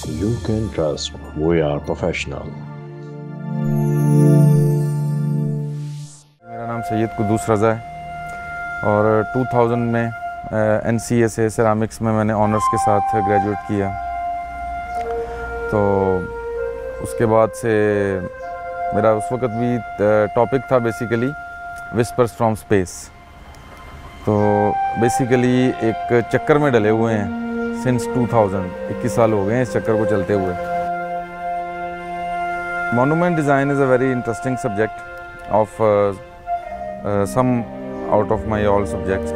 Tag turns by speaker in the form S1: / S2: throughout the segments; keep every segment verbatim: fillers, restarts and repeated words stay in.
S1: You can trust we are professional.
S2: मेरा नाम सैयद कुद्दूस रज़ा है और दो हज़ार में एन सी ए से सेरामिक्स में मैंने ऑनर्स के साथ ग्रेजुएट किया। तो उसके बाद से मेरा उस वक़्त भी टॉपिक था बेसिकली विस्पर्स फ्रॉम स्पेस। तो बेसिकली एक चक्कर में डले हुए हैं सिंस दो हज़ार, इक्कीस साल हो गए हैं इस चक्कर को चलते हुए। Monument design is a very interesting subject of some out of my all subjects.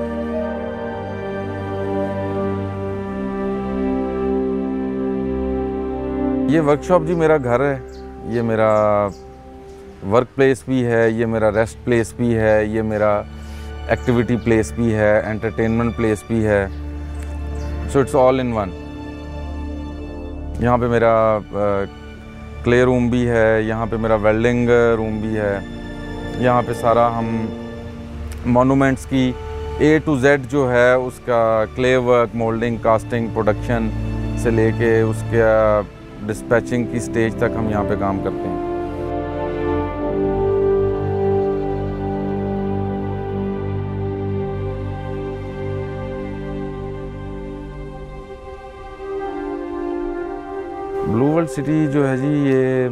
S2: ये वर्कशॉप जी मेरा घर है, ये मेरा वर्क प्लेस भी है, ये मेरा रेस्ट प्लेस भी है, ये मेरा एक्टिविटी प्लेस भी है, एंटरटेनमेंट प्लेस भी है। So it's all in one. यहाँ पे मेरा क्ले uh, रूम भी है, यहाँ पे मेरा वेल्डिंग रूम भी है। यहाँ पे सारा हम मोनूमेंट्स की ए टू जेड जो है उसका clay work, molding, casting, production से लेके उसके डिस्पैचिंग की स्टेज तक हम यहाँ पे काम करते हैं। ब्लू वर्ल्ड सिटी जो है जी, ये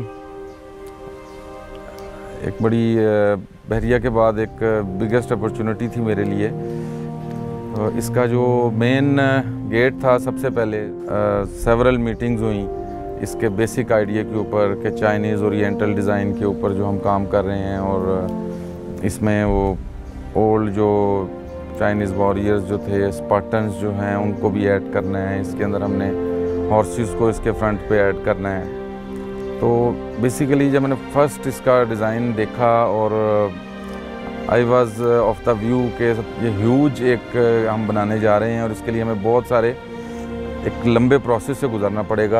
S2: एक बड़ी बहरिया के बाद एक बिगेस्ट अपॉर्चुनिटी थी मेरे लिए। तो इसका जो मेन गेट था, सबसे पहले सेवरल मीटिंग्स हुई इसके बेसिक आइडिया के ऊपर कि चाइनीज़ ओरिएंटल डिज़ाइन के ऊपर जो हम काम कर रहे हैं, और इसमें वो ओल्ड जो चाइनीज़ वॉरियर्स जो थे, स्पार्टन्स जो हैं, उनको भी ऐड करना है। इसके अंदर हमने हॉर्सेस को इसके फ्रंट पे ऐड करना है। तो बेसिकली जब मैंने फर्स्ट इसका डिज़ाइन देखा और I was of the view के ये ह्यूज एक हम बनाने जा रहे हैं और इसके लिए हमें बहुत सारे एक लंबे प्रोसेस से गुजरना पड़ेगा।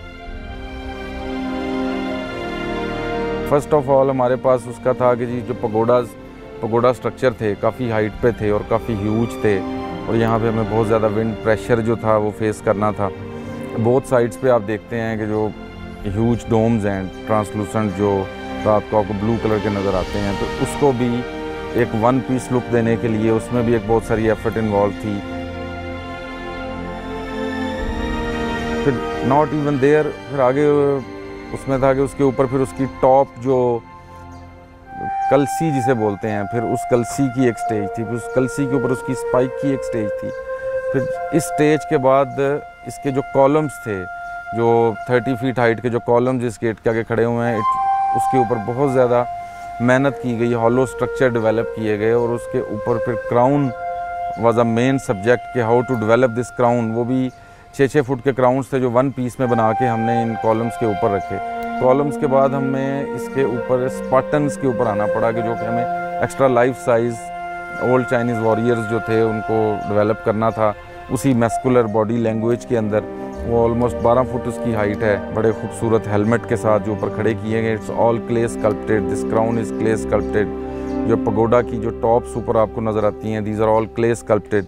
S2: फर्स्ट ऑफ ऑल हमारे पास उसका था कि जी जो पगोडाज पगोडा स्ट्रक्चर थे काफ़ी हाइट पे थे और काफ़ी ह्यूज थे, और यहाँ पे हमें बहुत ज़्यादा विंड प्रेशर जो था वो फेस करना था। बोथ साइड्स पे आप देखते हैं कि जो ह्यूज डोम्स हैं ट्रांसलूसेंट जो रात को आपको ब्लू कलर के नज़र आते हैं, तो उसको भी एक वन पीस लुक देने के लिए उसमें भी एक बहुत सारी एफर्ट इन्वॉल्व थी। फिर नॉट इवन देयर, फिर आगे उसमें था कि उसके ऊपर फिर उसकी टॉप जो कलसी जिसे बोलते हैं, फिर उस कलसी की एक स्टेज थी, फिर उस कलसी के ऊपर उसकी स्पाइक की एक स्टेज थी। फिर इस स्टेज के बाद इसके जो कॉलम्स थे, जो तीस फीट हाइट के जो कॉलम्स इस गेट के आगे खड़े हुए हैं, उसके ऊपर बहुत ज़्यादा मेहनत की गई, हॉलो स्ट्रक्चर डेवलप किए गए, और उसके ऊपर फिर crown was a main subject कि how to develop this crown. वो भी छः छः फुट के क्राउन्स थे जो वन पीस में बना के हमने इन कॉलम्स के ऊपर रखे। कॉलम्स के बाद हमें इसके ऊपर स्पार्टन्स के ऊपर आना पड़ा कि जो कि हमें extra life size old Chinese warriors जो थे उनको डेवलप करना था उसी मैस्कुलर बॉडी लैंग्वेज के अंदर। वो ऑलमोस्ट बारह फुट उसकी हाइट है, बड़े खूबसूरत हेलमेट के साथ जो ऊपर खड़े किए गए। It's all clay sculpted, this crown is clay sculpted. जो पगोडा की जो टॉप्स ऊपर आपको नज़र आती हैं, these are all clay sculpted.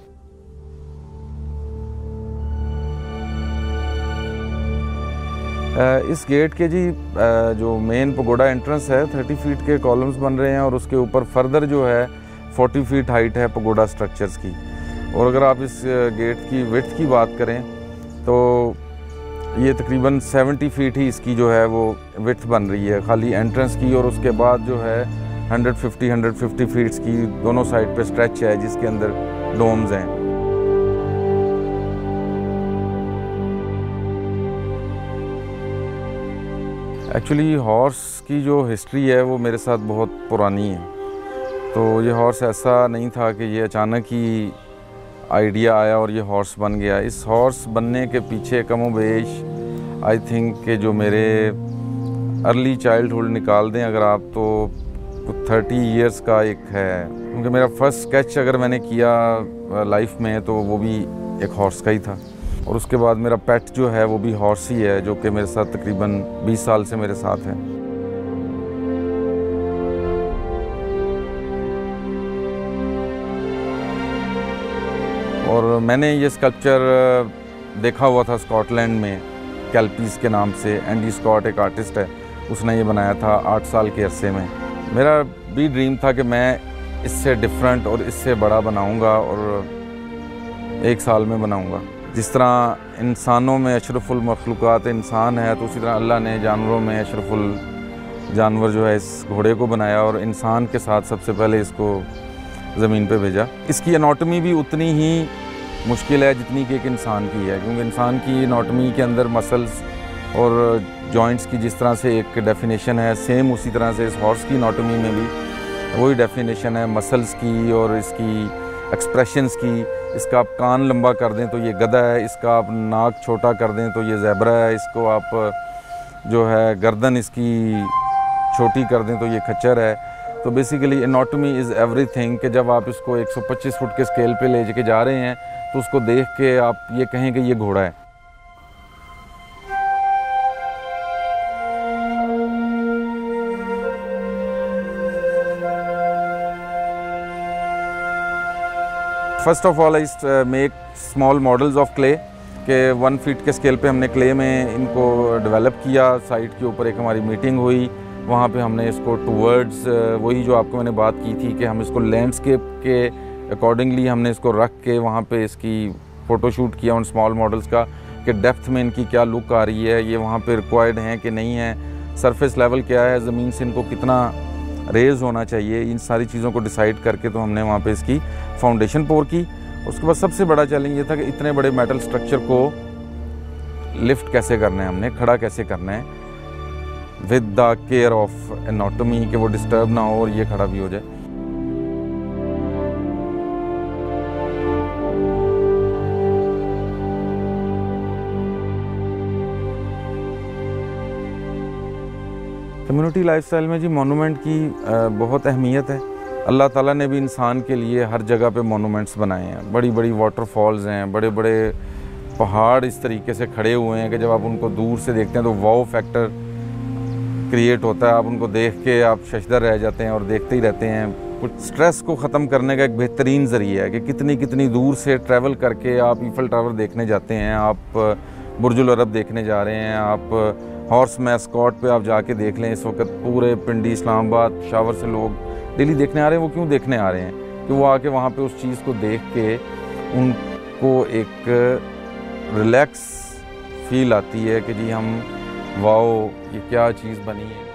S2: इस गेट के जी जो मेन पगोडा एंट्रेंस है, तीस फीट के कॉलम्स बन रहे हैं और उसके ऊपर फर्दर जो है चालीस फीट हाइट है पगोडा स्ट्रक्चर्स की। और अगर आप इस गेट की विड्थ की बात करें तो ये तकरीबन सत्तर फीट ही इसकी जो है वो विड्थ बन रही है खाली एंट्रेंस की, और उसके बाद जो है एक सौ पचास एक सौ पचास फीट्स की दोनों साइड पे स्ट्रेच है जिसके अंदर डोम्स हैं। एक्चुअली हॉर्स की जो हिस्ट्री है वो मेरे साथ बहुत पुरानी है। तो ये हॉर्स ऐसा नहीं था कि ये अचानक ही आइडिया आया और ये हॉर्स बन गया। इस हॉर्स बनने के पीछे कमोबेश आई थिंक कि जो मेरे अर्ली चाइल्डहुड निकाल दें अगर आप, तो तीस इयर्स का एक है। क्योंकि मेरा फर्स्ट स्केच अगर मैंने किया लाइफ में तो वो भी एक हॉर्स का ही था, और उसके बाद मेरा पेट जो है वो भी हॉर्स ही है, जो कि मेरे साथ तकरीबन बीस साल से मेरे साथ है। और मैंने ये स्कल्पचर देखा हुआ था स्कॉटलैंड में, स्कैल्पीज़ के नाम से। एंडी स्कॉट एक आर्टिस्ट है, उसने ये बनाया था आठ साल के अरसे में। मेरा भी ड्रीम था कि मैं इससे डिफरेंट और इससे बड़ा बनाऊंगा और एक साल में बनाऊंगा। जिस तरह इंसानों में अशरफुल मखलूक़ात इंसान है, तो उसी तरह अल्लाह ने जानवरों में अशरफुल जानवर जो है इस घोड़े को बनाया और इंसान के साथ सबसे पहले इसको ज़मीन पे भेजा। इसकी एनाटॉमी भी उतनी ही मुश्किल है जितनी कि एक इंसान की है, क्योंकि इंसान की एनाटॉमी के अंदर मसल्स और जॉइंट्स की जिस तरह से एक डेफिनेशन है, सेम उसी तरह से इस हॉर्स की एनाटॉमी में भी वही डेफिनेशन है मसल्स की और इसकी एक्सप्रेशंस की। इसका आप कान लंबा कर दें तो ये गधा है, इसका आप नाक छोटा कर दें तो ये ज़ेब्रा है, इसको आप जो है गर्दन इसकी छोटी कर दें तो ये खच्चर है। तो बेसिकली एनाटॉमी इज़ एवरीथिंग कि जब आप इसको एक सौ पच्चीस फुट के स्केल पे ले के जा रहे हैं तो उसको देख के आप ये कहें कि ये घोड़ा है। First of all I make small models of clay के वन फीट के स्केल पे हमने क्ले में इनको डेवलप किया। साइट के ऊपर एक हमारी मीटिंग हुई, वहाँ पे हमने इसको टूवर्ड्स वही जो आपको मैंने बात की थी कि हम इसको लैंडस्केप के अकॉर्डिंगली हमने इसको रख के वहाँ पे इसकी फ़ोटोशूट किया उन स्मॉल मॉडल्स का कि डेप्थ में इनकी क्या लुक आ रही है, ये वहाँ पे रिक्वायर्ड हैं कि नहीं है, सरफेस लेवल क्या है, ज़मीन से इनको कितना रेज होना चाहिए, इन सारी चीज़ों को डिसाइड करके तो हमने वहाँ पे इसकी फाउंडेशन पोर की। उसके बाद सबसे बड़ा चैलेंज ये था कि इतने बड़े मेटल स्ट्रक्चर को लिफ्ट कैसे करना है, हमने खड़ा कैसे करना है with the care of anatomy कि वो डिस्टर्ब ना हो और ये खड़ा भी हो जाए। कम्युनिटी लाइफस्टाइल में जी मोनूमेंट की बहुत अहमियत है। अल्लाह ताला ने भी इंसान के लिए हर जगह पे मोनूमेंट्स बनाए हैं। बड़ी बड़ी वाटरफॉल्स हैं, बड़े बड़े पहाड़ इस तरीके से खड़े हुए हैं कि जब आप उनको दूर से देखते हैं तो वाव फैक्टर क्रिएट होता है। आप उनको देख के आप शशदर रह जाते हैं और देखते ही रहते हैं। कुछ स्ट्रेस को ख़त्म करने का एक बेहतरीन ज़रिया है कि कितनी कितनी दूर से ट्रैवल करके आप ईफल टावर देखने जाते हैं, आप बुर्जुल अरब देखने जा रहे हैं, आप हॉर्स मैस्कॉट पे आप जाके देख लें। इस वक्त पूरे पिंडी, इस्लामाबाद, शावर से लोग डेली देखने आ रहे हैं। वो क्यों देखने आ रहे हैं कि वो आके वहाँ पे उस चीज़ को देख के उनको एक रिलैक्स फील आती है कि जी हम वाओ ये क्या चीज़ बनी है।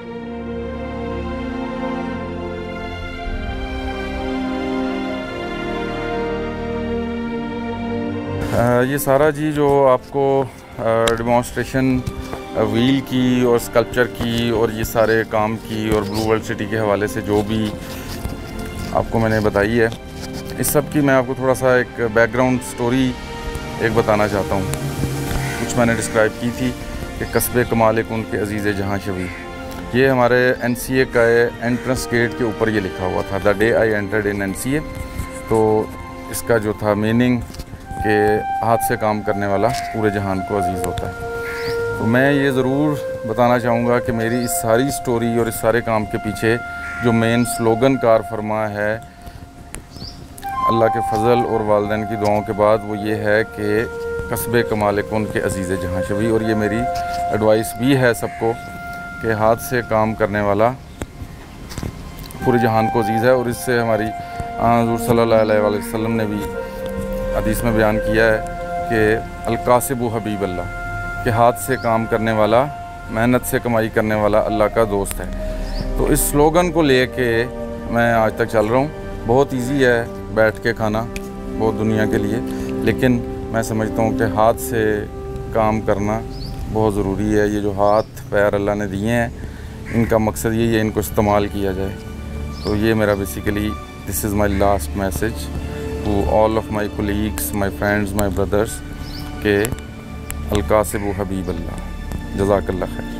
S2: आ, ये सारा जी जो आपको डिमॉन्स्ट्रेशन व्हील की और स्कल्पचर की और ये सारे काम की और ब्लू वर्ल्ड सिटी के हवाले से जो भी आपको मैंने बताई है, इस सब की मैं आपको थोड़ा सा एक बैकग्राउंड स्टोरी एक बताना चाहता हूँ। कुछ मैंने डिस्क्राइब की थी कि कस्बे कमाल कुन के अजीज़ जहाँ शवी, ये हमारे एन सी ए का एंट्रेंस गेट के ऊपर ये लिखा हुआ था, the day I entered in N C A. तो इसका जो था मीनिंग कि हाथ से काम करने वाला पूरे जहान को अजीज़ होता है। तो मैं ये ज़रूर बताना चाहूँगा कि मेरी इस सारी स्टोरी और इस सारे काम के पीछे जो मेन स्लोगन कार फरमा है अल्लाह के फ़ज़ल और वालिदैन की दुआओं के बाद, वो ये है कि कस्बे कमाल कुन के अजीज़ जहाँ शवी। और ये मेरी एडवाइस भी है सबको कि हाथ से काम करने वाला पूरे जहान को अजीज़ है। और इससे हमारी हुज़ूर सल्लल्लाहु अलैहि वसल्लम ने भी हदीस में बयान किया है कि अल-कासिबु हबीब अल्लाह, कि हाथ से काम करने वाला, मेहनत से कमाई करने वाला अल्लाह का दोस्त है। तो इस स्लोगन को लेके मैं आज तक चल रहा हूँ। बहुत इजी है बैठ के खाना बहुत दुनिया के लिए, लेकिन मैं समझता हूँ कि हाथ से काम करना बहुत ज़रूरी है। ये जो हाथ पैर अल्लाह ने दिए हैं, इनका मकसद यही है इनको इस्तेमाल किया जाए। तो ये मेरा basically this is my last message to all of my colleagues, my friends, my brothers के अल-कासिबु हबीब अल्लाह। जज़ाकल्लाह खैर।